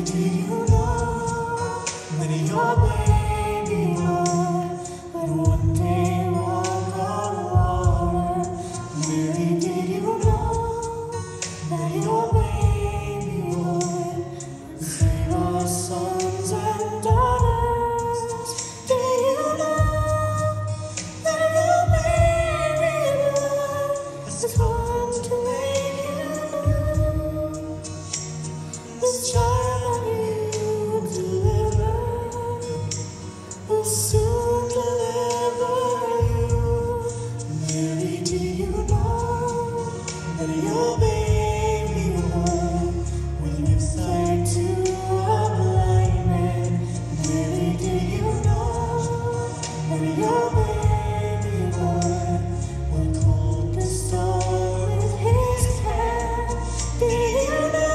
Did you know that your baby boy would one day walk on water? Mary, did you know that your baby boy would save our sons and daughters? Did you know that your baby boy has come to make you new? This child you deliver will soon deliver you. Mary, do you know that your baby boy will give sight to a blind man? Mary, do you know that your baby boy will calm the storm with his hand? Do you know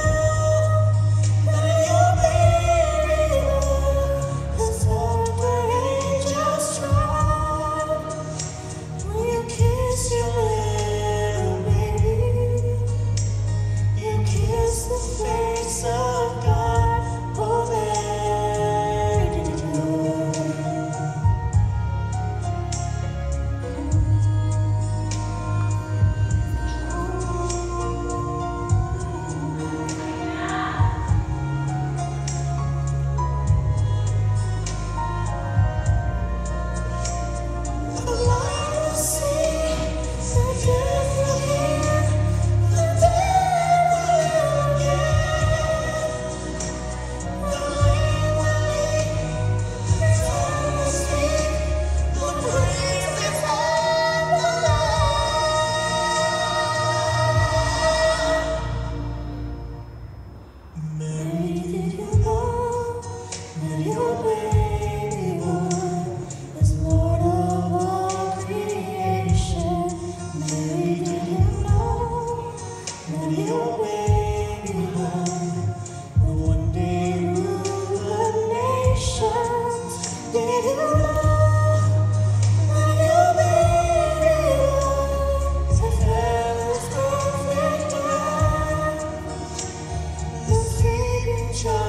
the face of God? Oh, Mary, did you know? The light will see, the death will hear, the dead will live again. The lame will leap, the tongue will speak, the praises of the Lamb. Mary, did you know that your baby boy is Lord of all creation? Mary, did you know that your baby boy will one day rule the nations? Did you know that your baby boy is heaven's perfect lamb? The sleeping child